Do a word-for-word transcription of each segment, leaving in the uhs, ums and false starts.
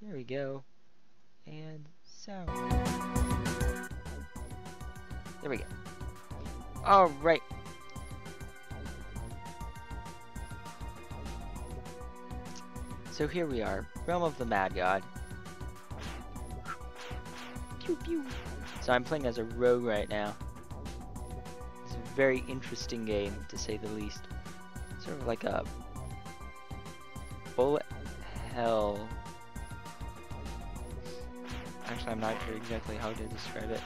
There we go. And sound. There we go. Alright. So here we are, Realm of the Mad God. Pew pew. So I'm playing as a rogue right now. It's a very interesting game, to say the least. Sort of like a bullet hell. Actually, I'm not sure exactly how to describe it.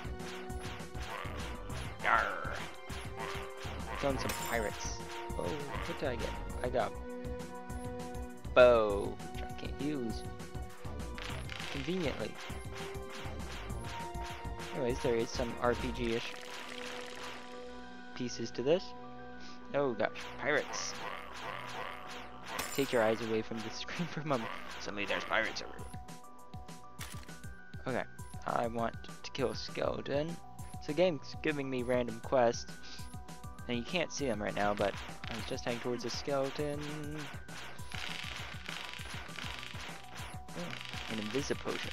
Yarr. Killing some pirates. Oh, what did I get? I got bow, which I can't use conveniently. Anyways, there is some R P G-ish pieces to this. Oh gosh, pirates. Take your eyes away from the screen for a moment. Suddenly there's pirates everywhere. Okay, I want to kill a skeleton. So the game's giving me random quests. And you can't see them right now, but I was just heading towards a skeleton. Oh, an invisipotion.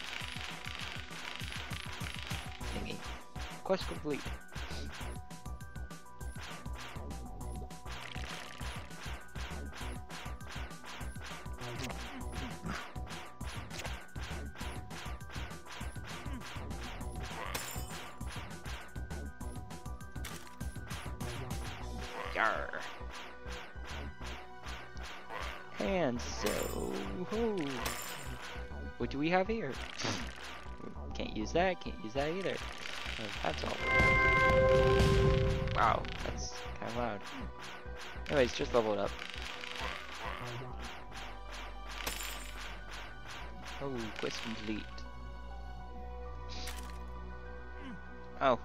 Thingy. Quest complete. Yarr. And so, oh, what do we have here? Can't use that, can't use that either. Uh, that's all. Wow, that's kind of loud. Anyways, just level it up. Oh, quest complete. Oh.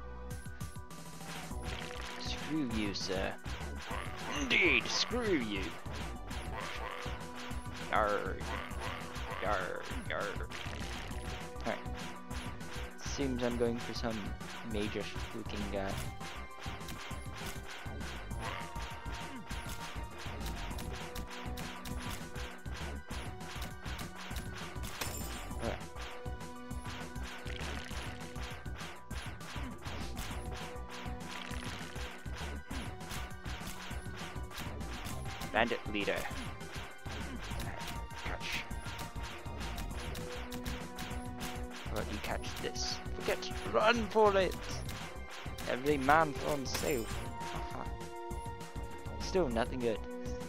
Screw you, sir. Indeed, screw you. Yarr. Yarr. Yarr. Alright. Seems I'm going for some mage-ish looking guy. Alright. Bandit leader. Catch. How about you catch this? Forget to run for it! Every man for himself. Uh-huh. Still nothing good.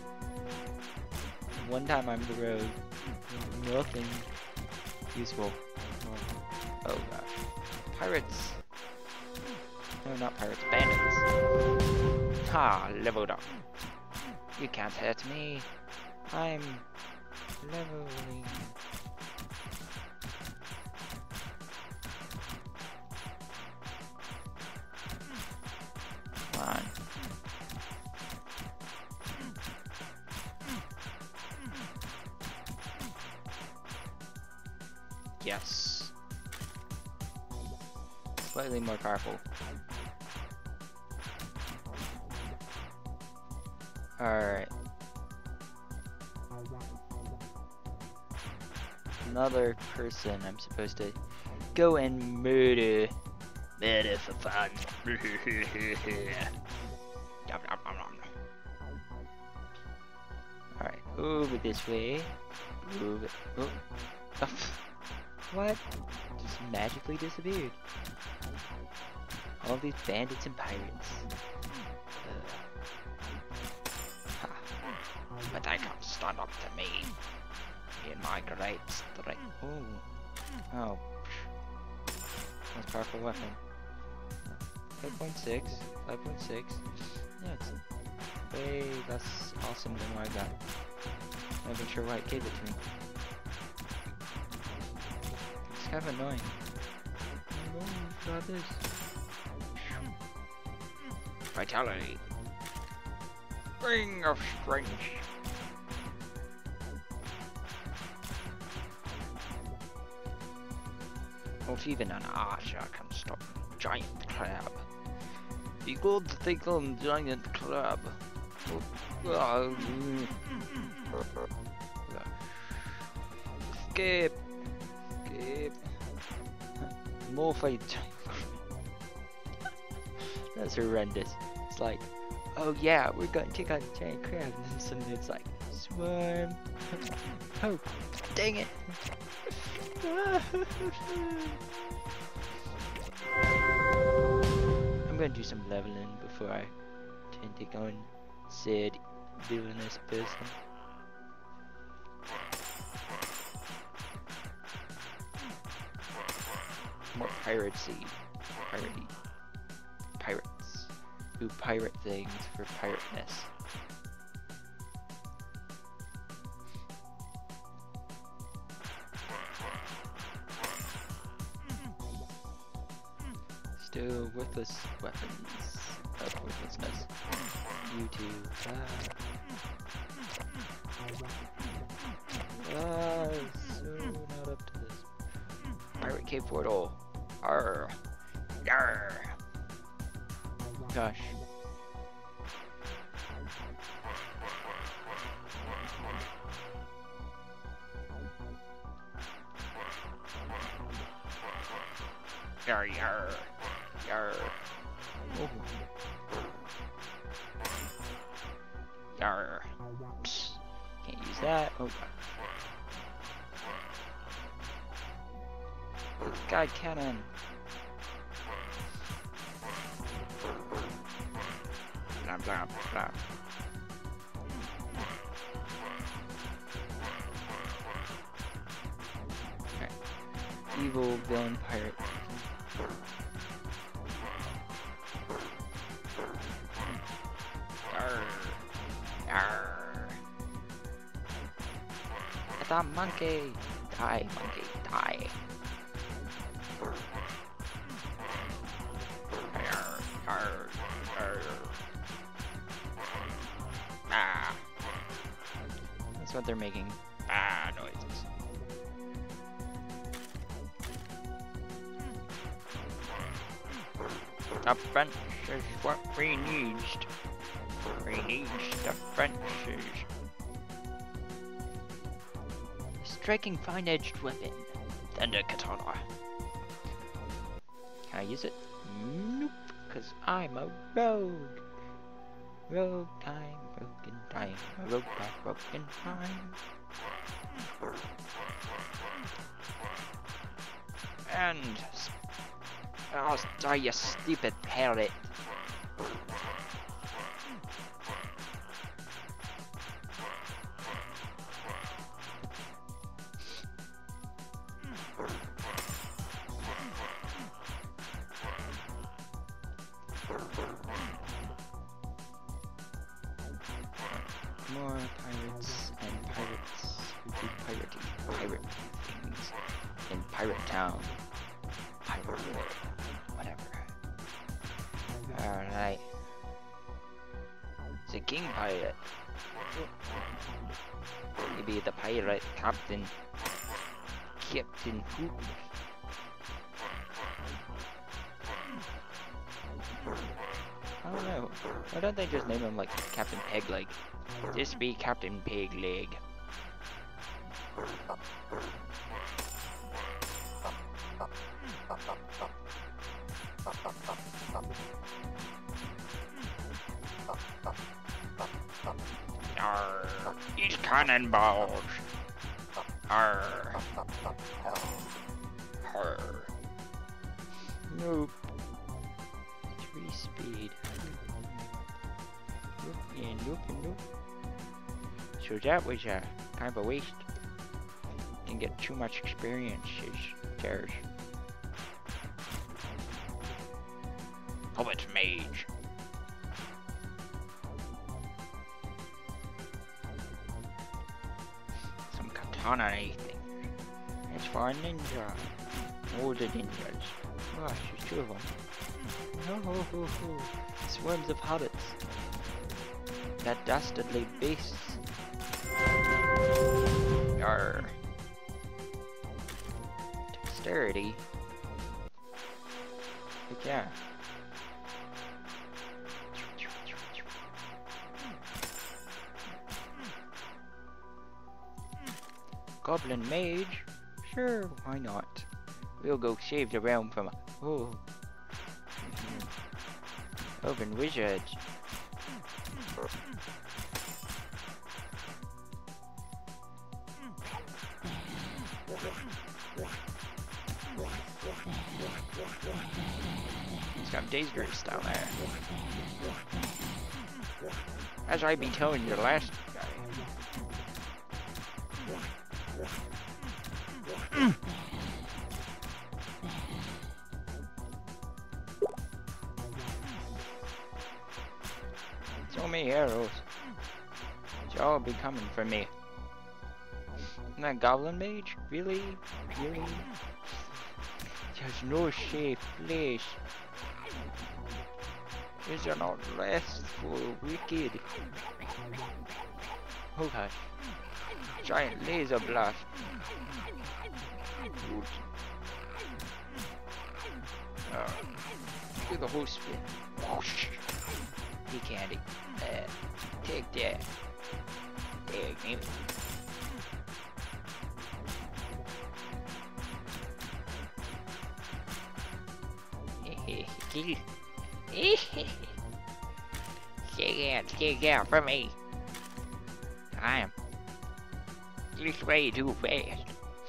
One time I'm the rogue. Nothing useful. Oh gosh. Pirates. No, not pirates. Bandits. Ha! Leveled up. You can't hurt me. I'm leveling. Come on. Yes. Slightly more powerful. Alright. Another person I'm supposed to go and murder. Murder for fun. Alright, over this way. Over. Oh. Oh. What? Just magically disappeared. All these bandits and pirates. But they can't stand up to me in my great strength. Oh, oh, that's a powerful weapon. five point six, five point six. Yeah, it's way less awesome than what I got. I'm not even sure why it gave it to me. It's kind of annoying. Oh, got this. Vitality. Ring of strength. Not even an archer can stop a giant crab. The good thickle giant crab. Skip! Skip! More fight. That's horrendous. It's like, oh yeah, we're gonna take out the giant crab, and then suddenly it's like, swarm. Oh, dang it! I'm gonna do some leveling before I tend to take on said villainous person. More piracy. Piratey. Pirates. Who pirate things for pirateness. Still worthless weapons of worthlessness. You two. Ah. Ah, so not up to this. Pirate Cave Portal. Arr. Yarr. Gosh. Yarr, yarr. Yarr. Oh. Yarr. Psst. Can't use that. Oh. God cannon. Blah blah blah. Okay. Evil villain pirate. Arr. Arr. It's a monkey. Die, monkey, die. Arr, arr, arr. Ah. That's what they're making. Ah, noises. The French is what we need. We need the Frenches. Striking fine-edged weapon. Thunder Katana. Can I use it? Nope, cause I'm a rogue. Rogue time, broken time, rogue by broken time. And oh, die, you stupid parrot. More pirates and pirates who do piratey, pirate things in Pirate Town. Pirate War, whatever. Alright. The King Pirate. Maybe the pirate captain. Captain Hook. I don't know. Why don't they just name him like Captain Pegleg? Just be Captain Pegleg. Arr, eat cannonballs. Arr. Arr. Nope. Three speed. Nope and nope and nope. So that was a kind of a waste. Didn't get too much experience as theirs. Hobbit Mage. Some katana thing. It's for a ninja. All the ninjas. Gosh, there's two of them. Ho ho ho ho. Swarms of hobbits. That dastardly beasts. Arr. Dexterity. But yeah. Goblin Mage? Sure, why not? We'll go save the realm from a... Oh. Open Wizard. He's got Days Grace down there. As I be telling your last guy. Mm. So many arrows. Y'all be coming for me. And that Goblin Mage? Really? Really? There's no safe place. Is there not restful, wicked? Oh gosh. Giant laser blast. Good. Uh, do the whole spin. Whoosh. He candy. Uh, take that. Take me. Stay out, stay out from me. I am just way too fast.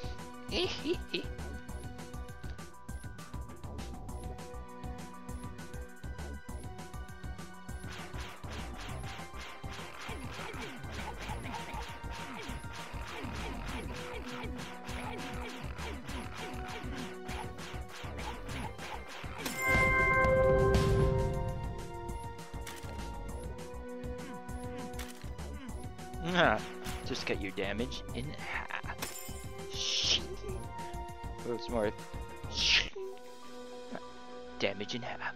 Just cut your damage in half. Shit. Oh, it's more. Shit. Damage in half.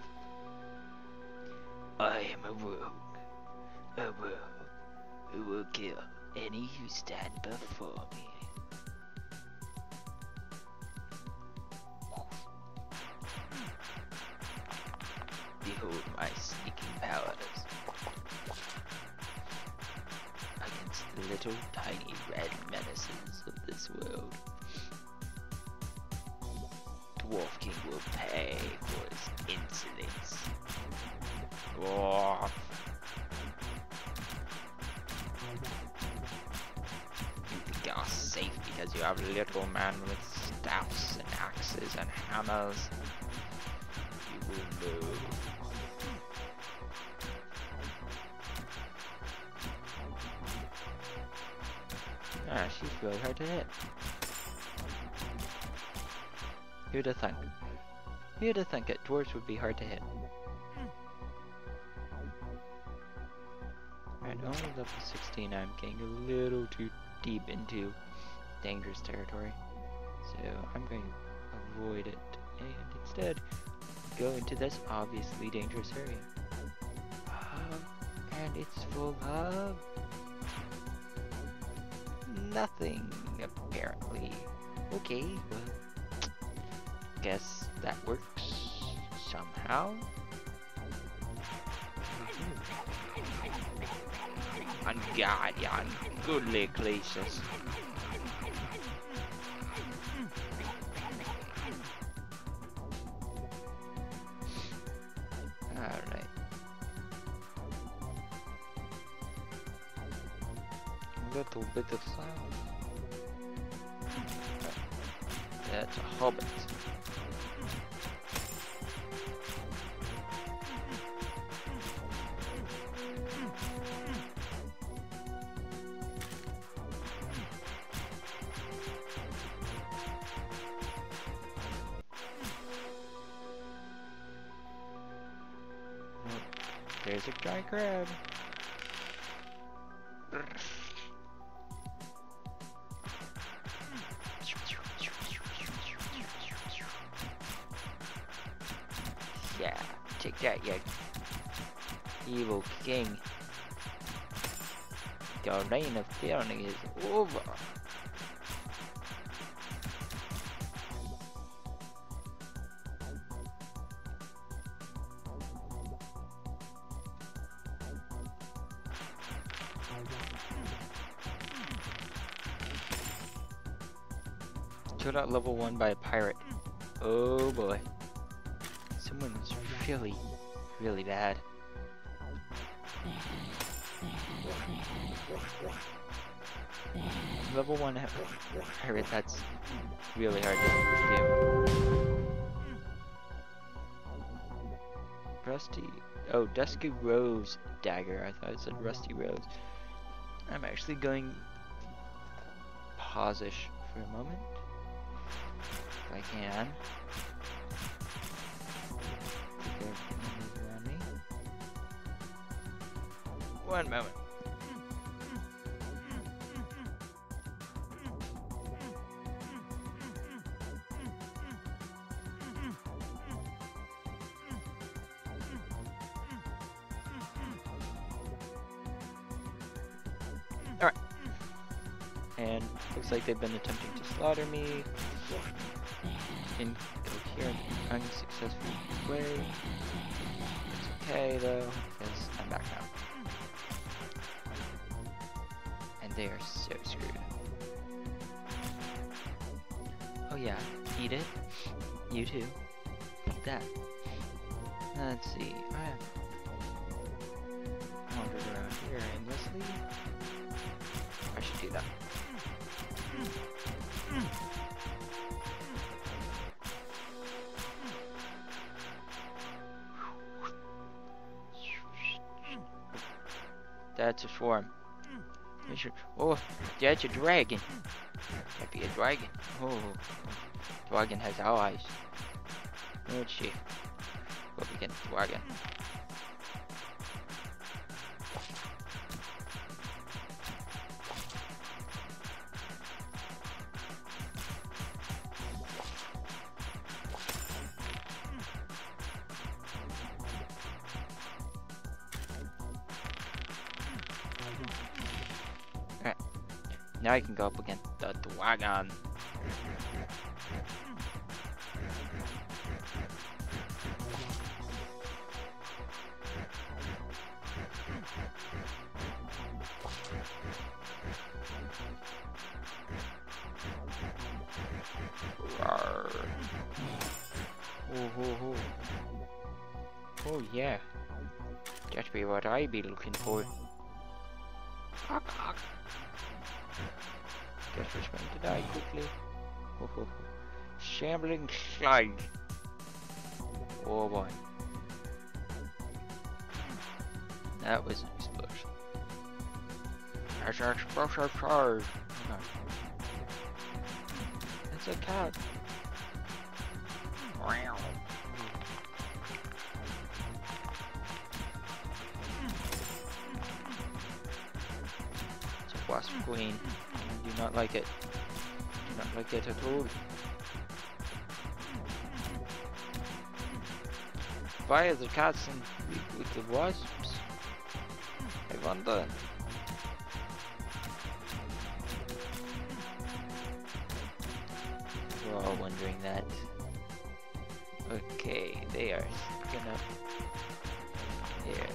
I am a rogue. A rogue who will kill any who stand before me. Behold my sneaking powers. The little tiny red menaces of this world. Dwarf King will pay for his insolence. Dwarf. You think you're safe because you have a little man with staffs and axes and hammers. You will move. Ah, she's really hard to hit. Who'd have thunk? Who'd have thunk it? Dwarves would be hard to hit. Alright, only level sixteen. I'm getting a little too deep into dangerous territory. So I'm going to avoid it and instead go into this obviously dangerous area. Oh, and it's full of nothing, apparently. Okay, well, guess that works somehow. On Guardian, goodly places. Alright. Little bit of sound. That's a hobbit. There's a giant crab. Yeah, take that, you evil king. Your reign of tyranny is over. Killed at level one by a pirate. Oh boy. Someone is really, really bad. Level one pirate, that's really hard to do. Rusty, oh, Dusky Rose Dagger. I thought it said Rusty Rose. I'm actually going pause-ish for a moment, if I can. One moment. Alright. And looks like they've been attempting to slaughter me in coherent, unsuccessful way. It's okay though, because I'm back now. And they are so screwed. Oh yeah, eat it. You too. Eat that. Let's see. I have wandered around here aimlessly. I should do that. That's a swarm. Oh, that's a dragon. That'd be a dragon. Oh, dragon has eyes. Let's see what we get in dragon. Alright, now I can go up against the dragon. Rawr. Oh, oh, oh. Oh yeah, that's be what I be looking for. Hawk, hawk. Guess we're going to die quickly. Oh, oh, oh. Shambling slide. Oh boy. That was an explosion. That's an explosive charge. It's a cat. Wow. It's a wasp queen. I do not like it. Do not like it at all. Why are the cats in with, with the wasps? I wonder. We're all wondering that. Okay, they are gonna. Here.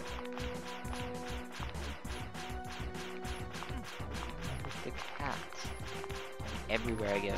The cats. Everywhere I go.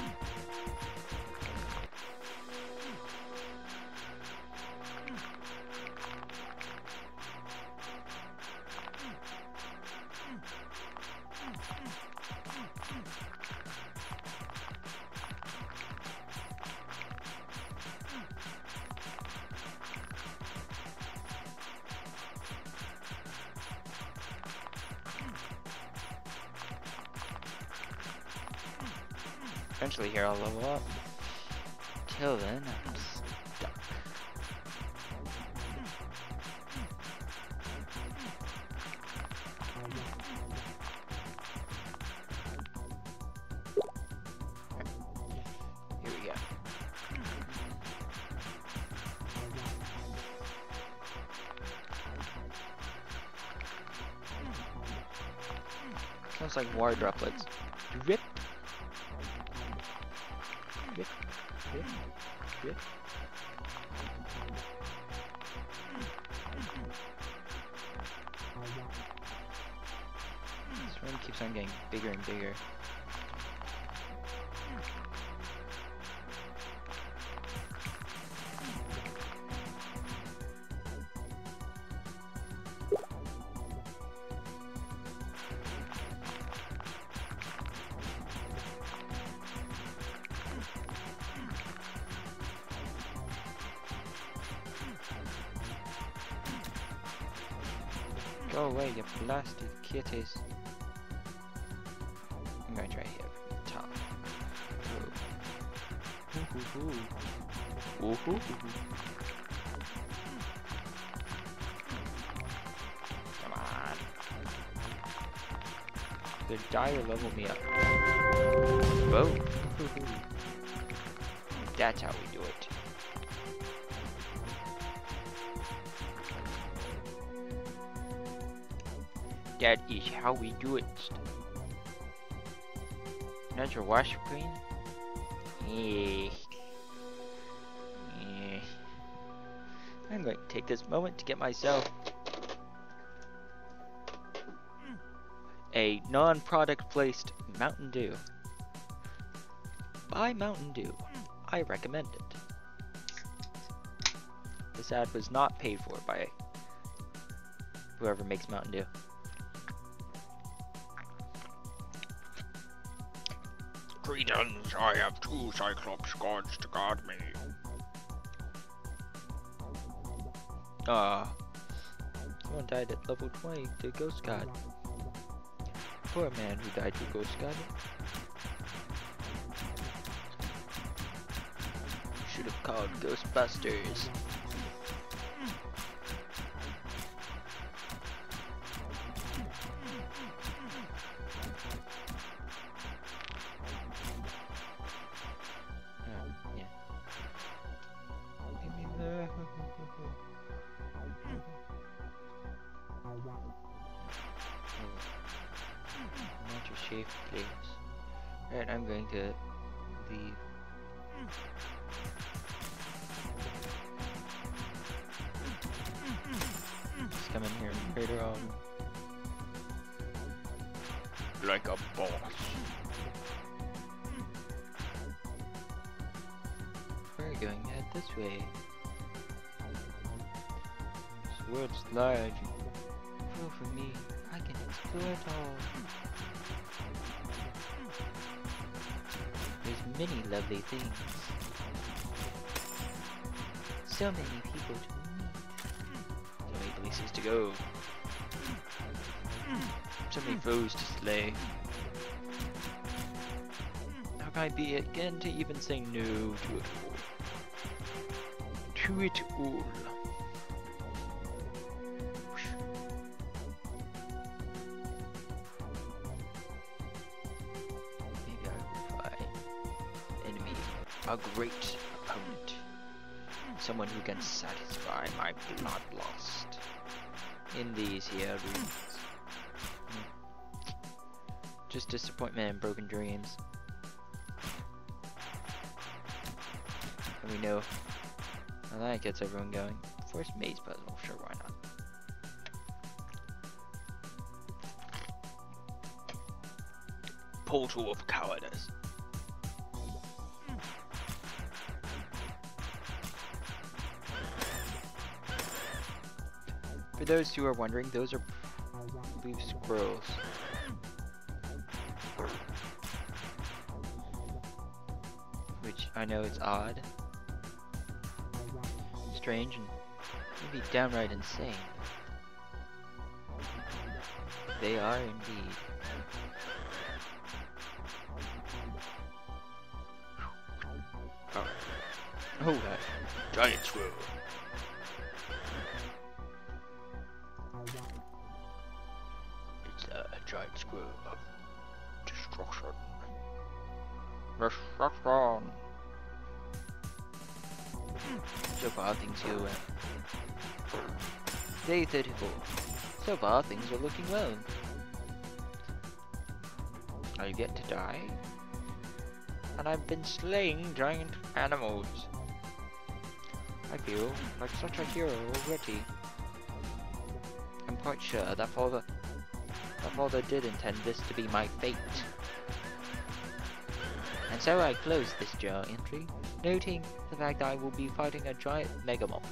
Eventually here I'll level up. Till then, I'm stuck. Here we go. Sounds like water droplets. Drip. Drip, drip, drip. This room keeps on getting bigger and bigger. Go away, you blasted kitties. I'm going to try here from the top. Ooh. Ooh, ooh, ooh. Ooh, ooh, ooh. Come on. The die or level me up. Whoa. That's how we do it. That is how we do it. That's your wash queen? Yeah. Yeah. I'm going to take this moment to get myself a non-product placed Mountain Dew. Buy Mountain Dew. I recommend it. This ad was not paid for by whoever makes Mountain Dew. Greetings, I have two Cyclops gods to guard me. Ah, someone died at level twenty to Ghost God. Poor man who died to Ghost God. Should have called Ghostbusters. Shave, please. Alright, I'm going to leave. Just come in here later on. Like a boss. We're going to head this way. This world's large. Oh, for me, I can explore it all. There's many lovely things. So many people to meet. So many places to go. So many foes to slay. How can I be again to even say no to it all? To it all. A great opponent. Someone who can satisfy my bloodlust. In these here rooms. Mm. Just disappointment and broken dreams. And we know how that gets everyone going. First maze puzzle, sure, why not? Portal of cowardice. For those who are wondering, those are, I believe, squirrels. Which I know is odd, strange, and maybe downright insane. They are indeed. Oh, Oh, uh, giant squirrel. It's a giant squirrel of destruction. Destruction. So far things go well. Day thirty-four. So far things are looking well. I've yet to die, and I've been slaying giant animals. I feel like such a hero already. I'm quite sure that father, that father did intend this to be my fate. And so I close this journal entry, noting the fact that I will be fighting a giant Megamoth,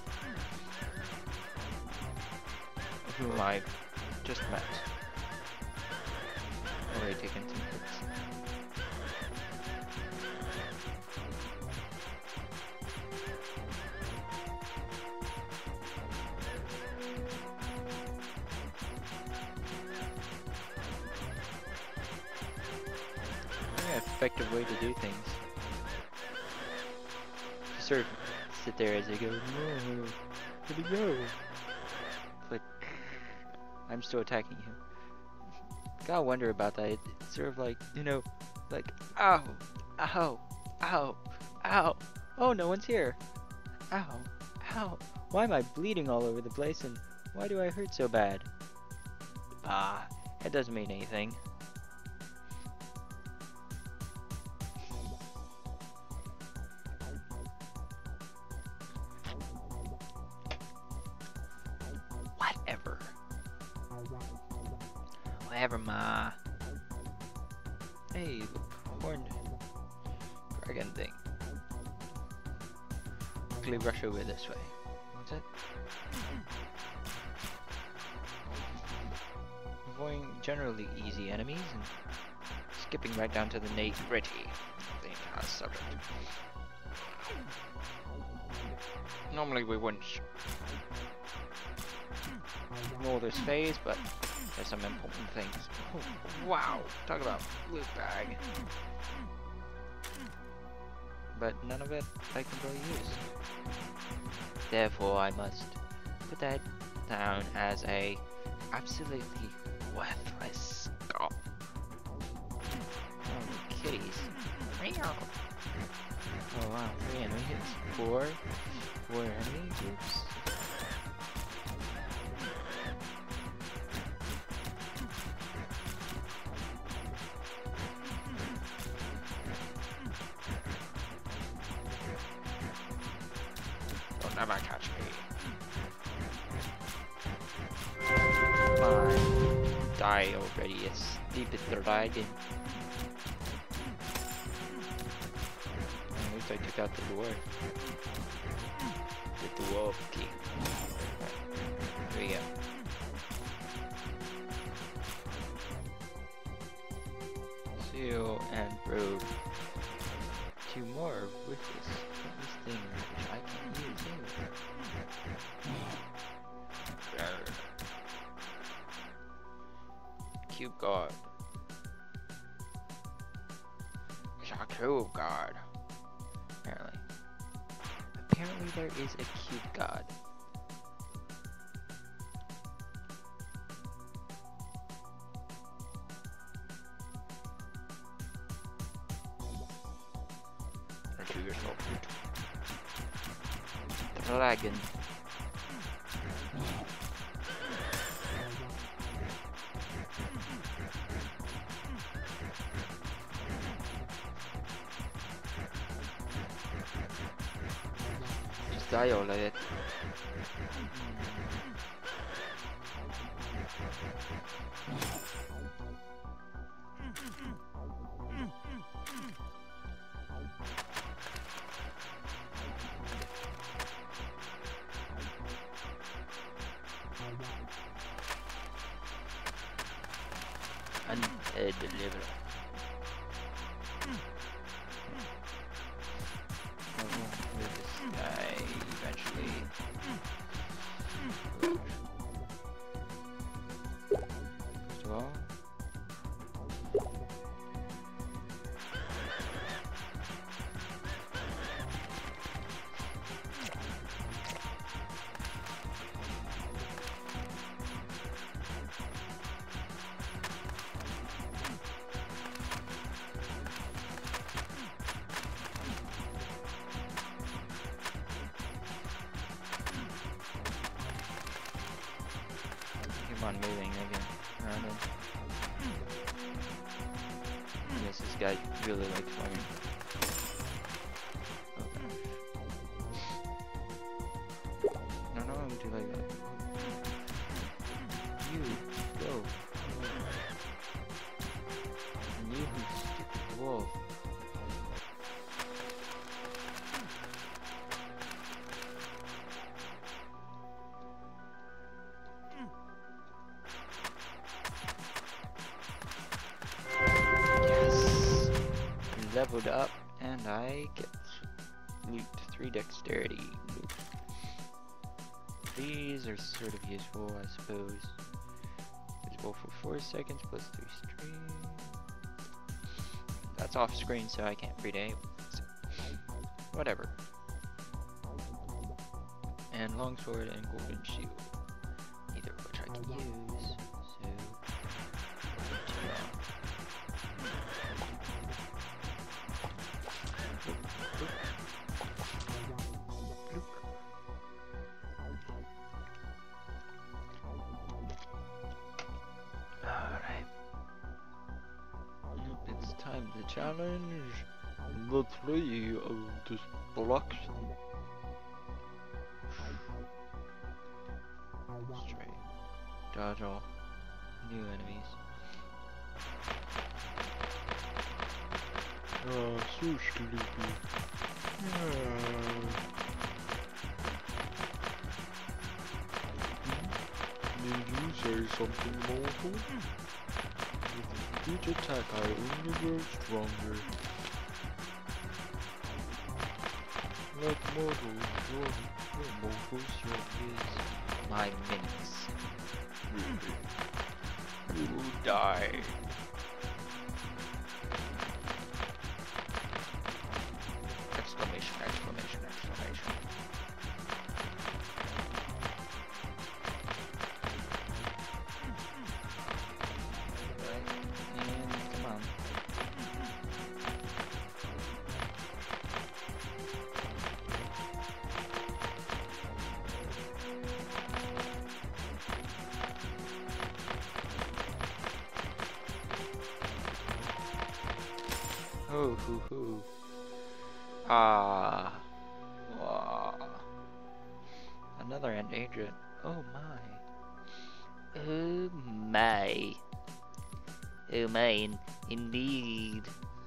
whom I've just met. Already taken some hits. Yeah, effective way to do things. Just sort of sit there as they go, no, here we go. But I'm still attacking him. Gotta wonder about that. It, it's sort of like, you know, like, ow, ow, ow, ow. Oh, no one's here. Ow, ow. Why am I bleeding all over the place and why do I hurt so bad? Ah, it doesn't mean anything. Whatever. Whatever, ma. Hey, the horned dragon thing. Quickly rush over this way. What's it? Avoiding generally easy enemies and skipping right down to the nitty-gritty of the entire subject. Normally we wouldn't ignore this phase, but there's some important things. Oh, wow, talk about loot bag. But none of it I can really use. Therefore I must put that down as a absolutely worthless skull. Oh, kitties. Oh wow, three enemies. Four. Four enemy groups. Don't ever catch me. Fine. Die already, you stupid dragon. At least I took out the dwarf. The dwarf king. Right. Here we go. Seal and probe. Two more with this, this thing which I can use anyway. Cube guard. It's a cube guard. Apparently. Apparently there is a cube guard. Or to yourself. Dragon. Just die all of it. And uh, deliver. I will move this guy eventually. First of all. Keep on moving again around him. I guess this guy really likes flying. No, no, I'm too late. You go. And you stupid wolf. Leveled up and I get loot three dexterity loot. These are sort of useful, I suppose. Visible for four seconds plus three stream. that's off screen, so I can't read it. So, whatever. And longsword and golden shield, neither of which I can use. So, alright. It's time to challenge the three of destruction. Straight. Dodge all new enemies. Oh, so sleepy. Did you say something, mortal? With each attack, I only grow stronger. Like mortals, your, your mortals, your Use my minutes. You will die. Exclamation, exclamation, exclamation. Right, and come on. Oh, hoo hoo. Ah. Wow. Another endangered. Oh my. Oh my. Oh my, indeed.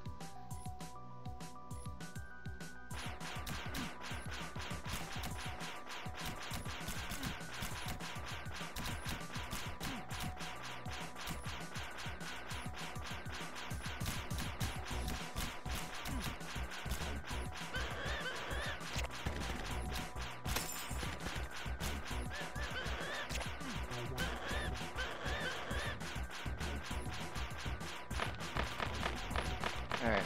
Alright.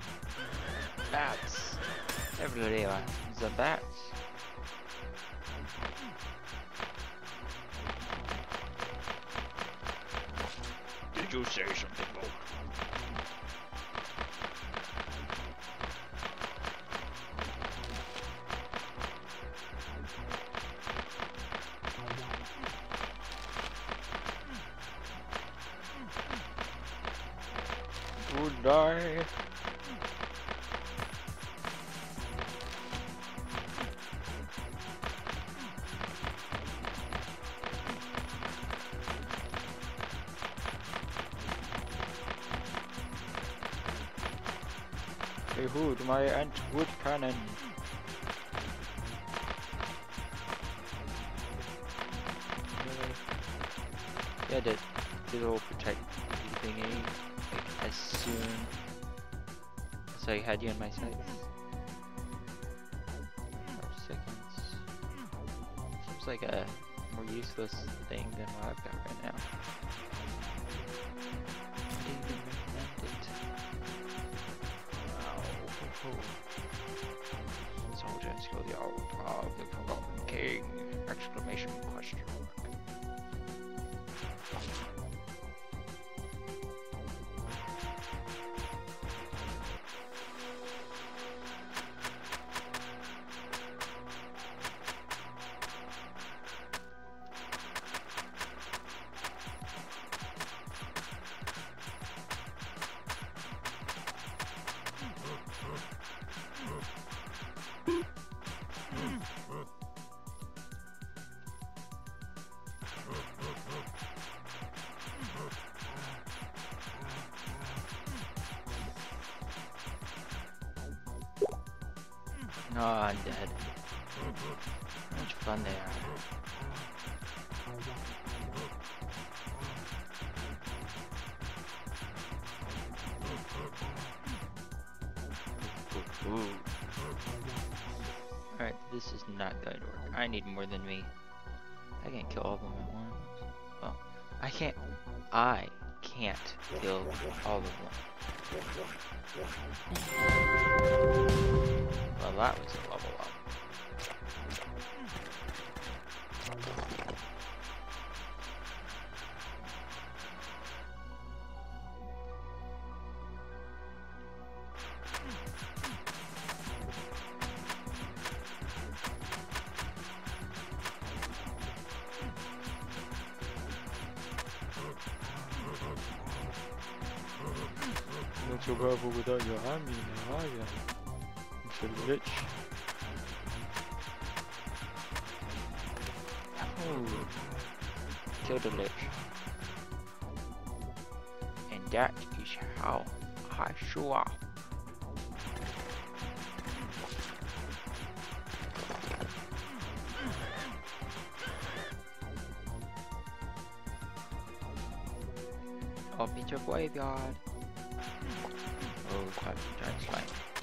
Bats. Everybody wants the bats. Did you say something, Bolt? Would die. Behold my ant-wood cannon. Yeah, that it'll protect the thingy like as soon as I had you in my sights. Five seconds. Seems like a more useless thing than what I've got right now. I didn't even recommend it. Soldiers kill the old of the forgotten king! Exclamation question mark. Oh, I'm dead. How much fun they are. Alright, this is not going to work. I need more than me. I can't kill all of them at once. Well, I can't. I can't kill all of them. Well, that was a level up. Not so powerful without your army now, are you? It's a lich. Oh, kill the lich. And that is how I show off. Up into your graveyard. Oh, giant, giant slime.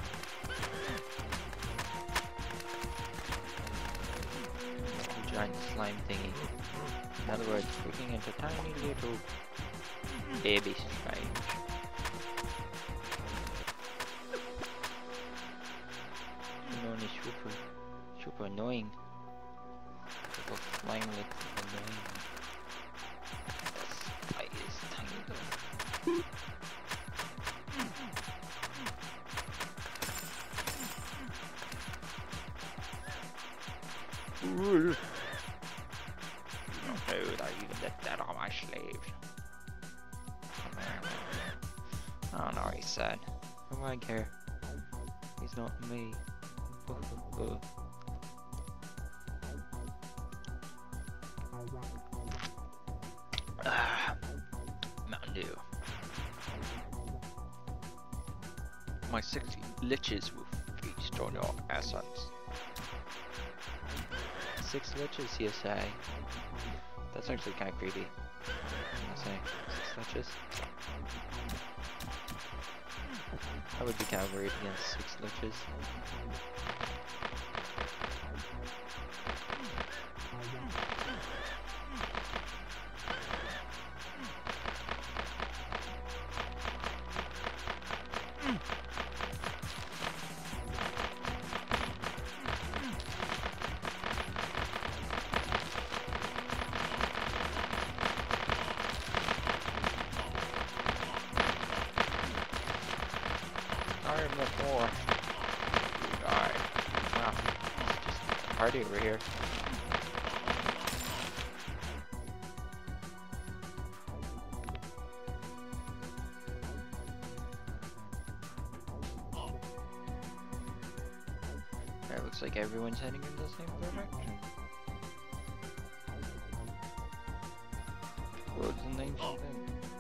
Giant slime thingy. In other words, freaking into tiny little baby slime. You know, it's super, super annoying. Little slime looks annoying. That is tiny though. You don't know that even the dead are my slaves. I don't know what he said. What do I care? He's not me. Ah, Mountain Dew. My sixty liches will feast on your essence. Six liches, you say? That's actually kind of creepy. I say six liches. I would be kind of worried against six liches. Iron before. Die. Wow. It's just a party over here. It looks like everyone's heading in the same direction. Roads and ancient thing.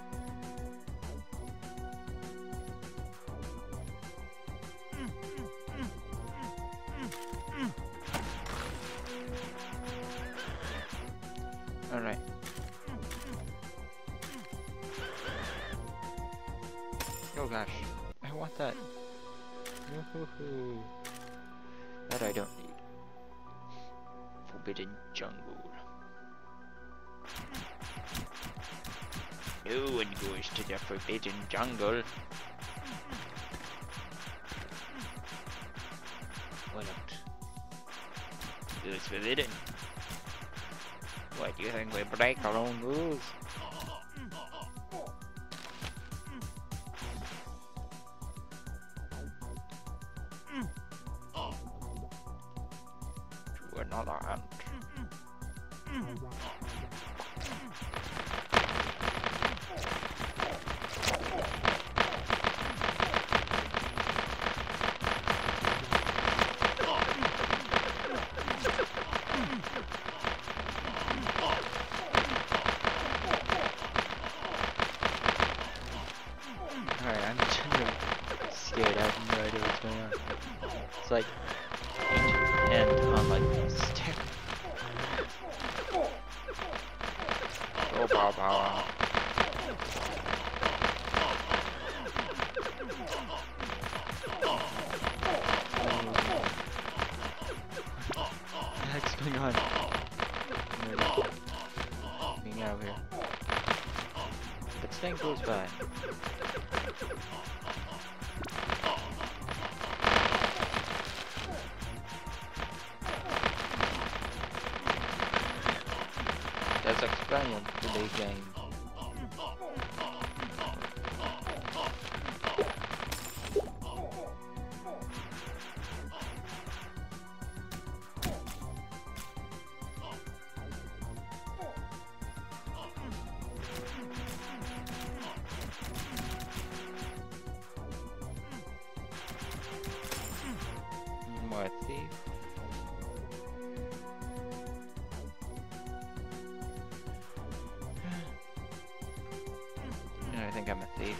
Alright. Oh gosh, I want that. Yoo-hoo-hoo. That I don't need. Forbidden Jungle. No one goes to the Forbidden Jungle. Why not? It's forbidden. What, do you think we break our own rules? To another ant. Alright, I'm genuinely scared. I have no idea what's going on. It's like ancient ant on like a stick. Oh, bow, bow. What the heck's going on? I'm being out of here. But still. staying close by. That's explain the big game. More thief. I think I'm a thief.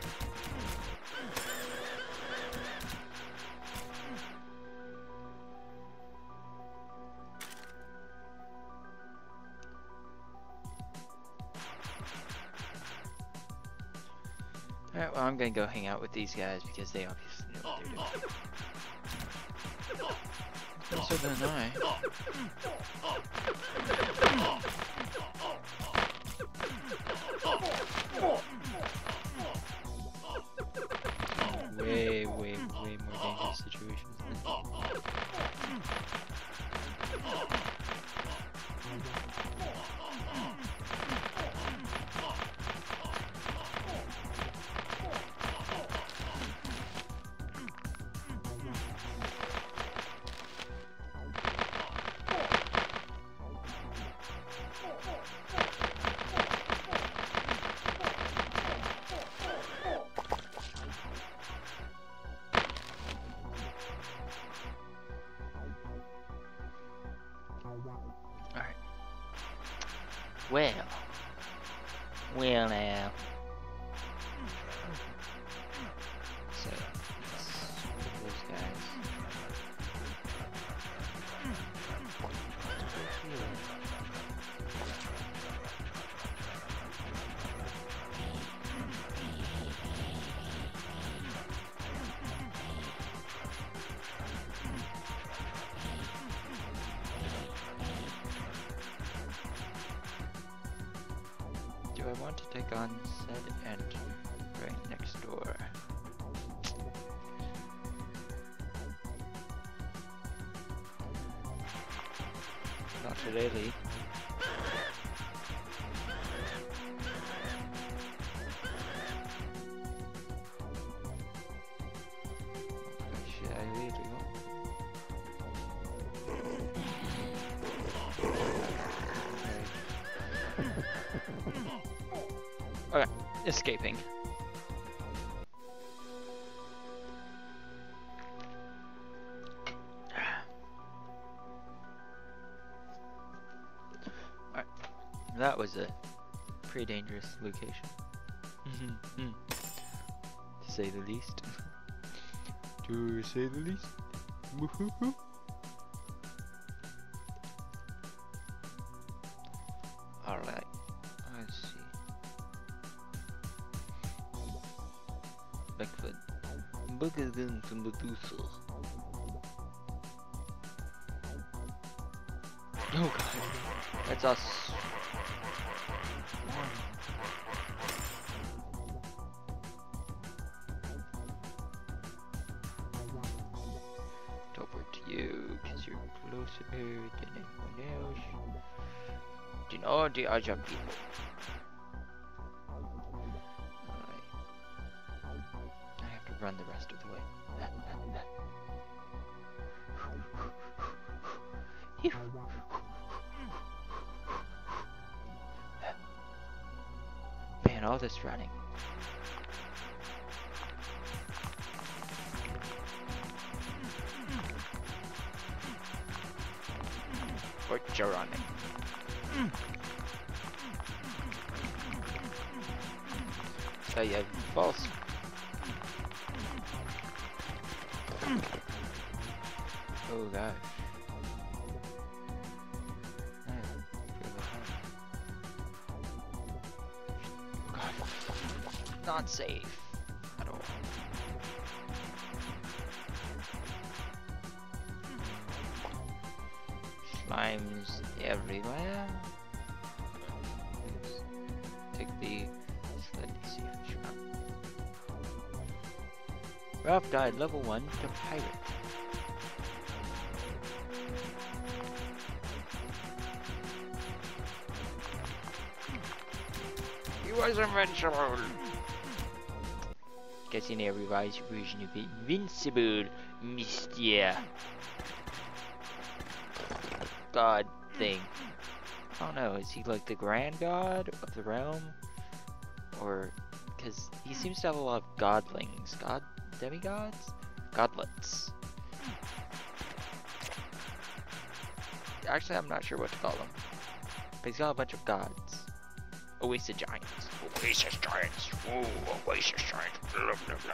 Alright, well I'm gonna go hang out with these guys because they obviously know what they're doing. Closer than I. Way, way, way more dangerous situations than Alright. Well. Well now. So, those guys. Do I want to take on said and right next door? Not today, Lee. Should I really go? Okay, escaping. Alright, that was a pretty dangerous location. To say the least. To say the least. Woohoo. Alright, let's see. Bigfoot. Buggen from the Medusa. Oh god, that's us. Over to you, because you're closer than anyone else. Than all the other people. Run the rest of the way. Man, all this running. What you're running. So you have false. Oh gosh. God. Not safe at all. Slimes everywhere. Let's take the sled Ralph died level one to pirate. He was invincible. Getting a revised version of Invincible, Mister God thing. I don't know, is he like the grand god of the realm? Or, because he seems to have a lot of godlings. God, demigods? Godlets. Actually, I'm not sure what to call them. But he's got a bunch of gods. Oasis giants. Oasis giants. Ooh, Oasis giants. Blah, blah, blah.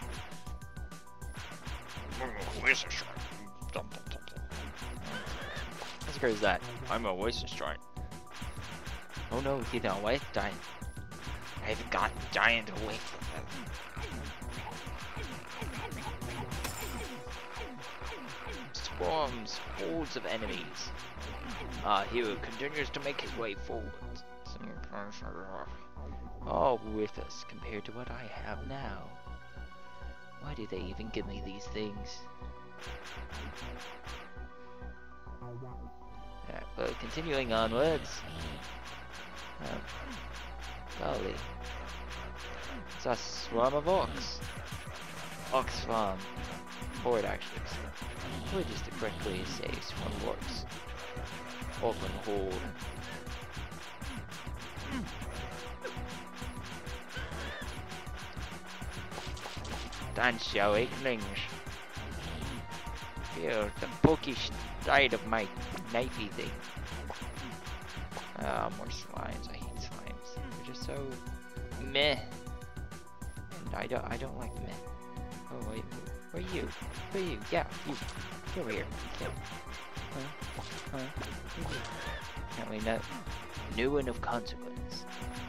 Ooh, Oasis giants. Dum, dum, dum, dum. How great is that? I'm a Oasis giant. Oh no, he's not a white giant. I've got giant away from them. Swarms, hordes of enemies. Our hero continues to make his way forward. All worthless compared to what I have now. Why do they even give me these things? Alright, but continuing onwards. Um, golly. It's a swarm of orcs. Orc swarm. Horde actually. Horde is the correct way to say swarm of orcs. Orcland horde. Dance your weaklings. Feel the pokish side of my knifey thing. Ah, more slimes. I hate slimes. They're just so meh. And I don't I don't like meh. Oh wait, who are you? Who are you? Yeah, you. Get over here. Okay. Huh? Huh? Apparently not new one of consequence.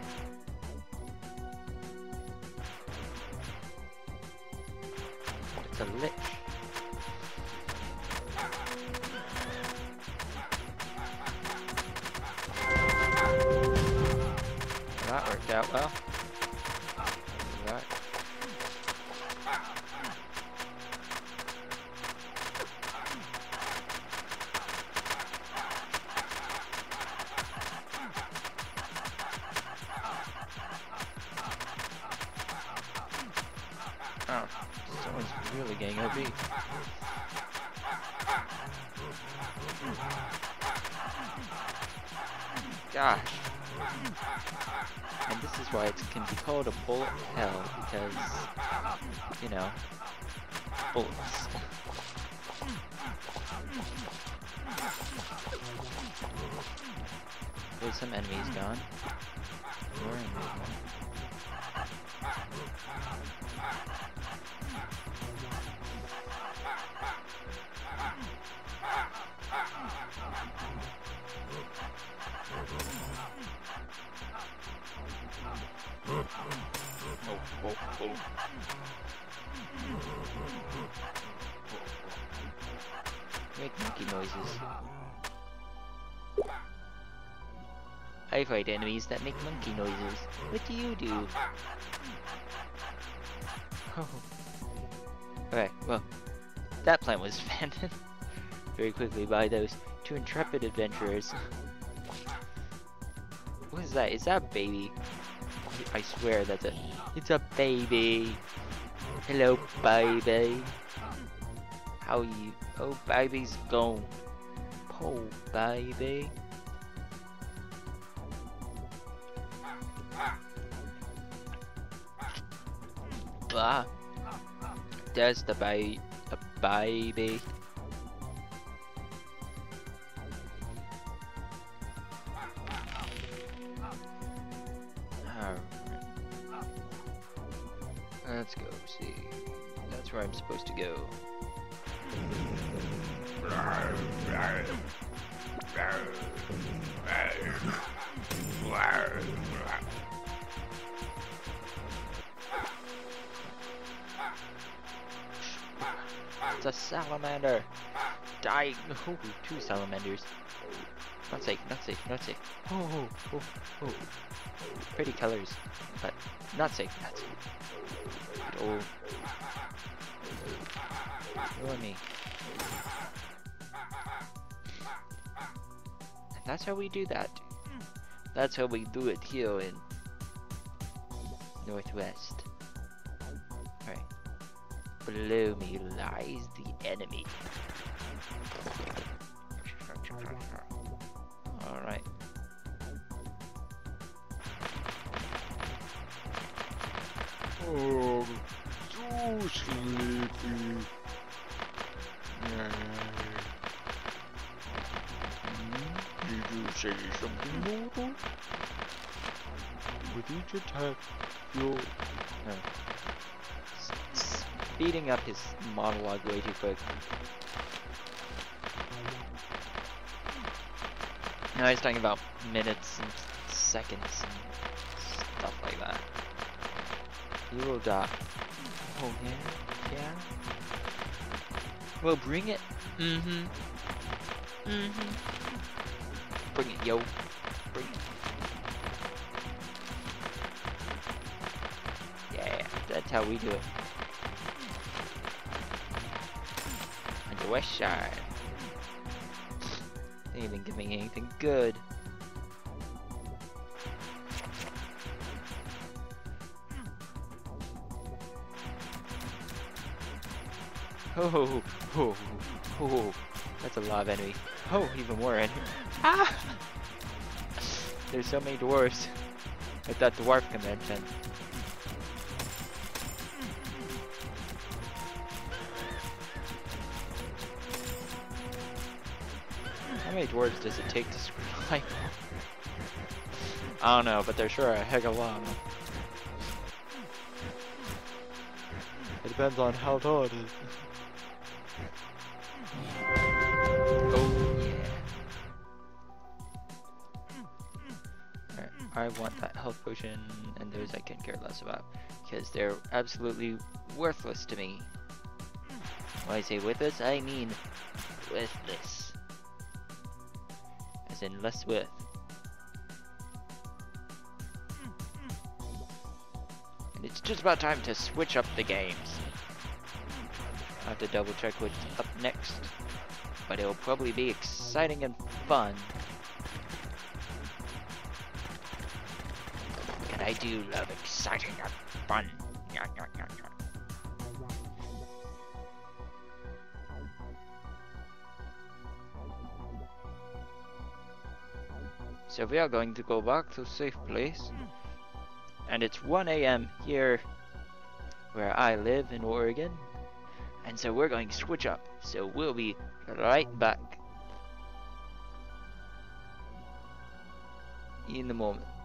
It's a lich. That worked out well. That. Oh, someone's really getting O P. Gosh. And this is why it can be called a bullet hell, because, you know, bullets. There's some enemies gone. More enemies gone. Oh, oh, oh. Make monkey noises. I fight enemies that make monkey noises. What do you do? Oh. Okay, well, that plan was abandoned very quickly by those two intrepid adventurers. What is that? Is that a baby? I swear that's a... It's a baby! Hello, baby! How you... Oh, baby's gone. Oh, baby. Ah. There's the baby. The baby. Let's go see. That's where I'm supposed to go. It's a salamander! Die! Oh, two salamanders. Not safe, not safe, not safe. Oh, oh, oh, oh. Pretty colors, but not safe, not safe. Oh. Ignore me. And that's how we do that. That's how we do it here in Northwest. Alright. Below me lies the enemy. Alright. Oh, so sleepy. Did you say something, Noodle? With each attack, you'll... No. S speeding up his monologue way too quick. No, he's talking about minutes and seconds and stuff like that. You will die. Oh yeah? Yeah? Well, bring it. Mm-hmm. Mm-hmm. Bring it, yo. Bring it. Yeah, that's how we do it. On the west side. They didn't even give me anything good. Oh, oh, oh, that's a lot of enemy. Oh, even more enemy. Ah! There's so many dwarves at that dwarf convention. How many dwarves does it take to screw like I don't know, but they're sure a heck of a lot. It depends on how tall it is. Oh yeah. Alright, I want that health potion, and those I can care less about, because they're absolutely worthless to me. When I say worthless, I mean worthless. As in less worth. And it's just about time to switch up the games. I have to double check what's up next, but it'll probably be exciting and fun. And I do love exciting and fun. So we are going to go back to a safe place. And it's one A M here where I live in Oregon. And so we're going to switch up. So we'll be right back in a moment.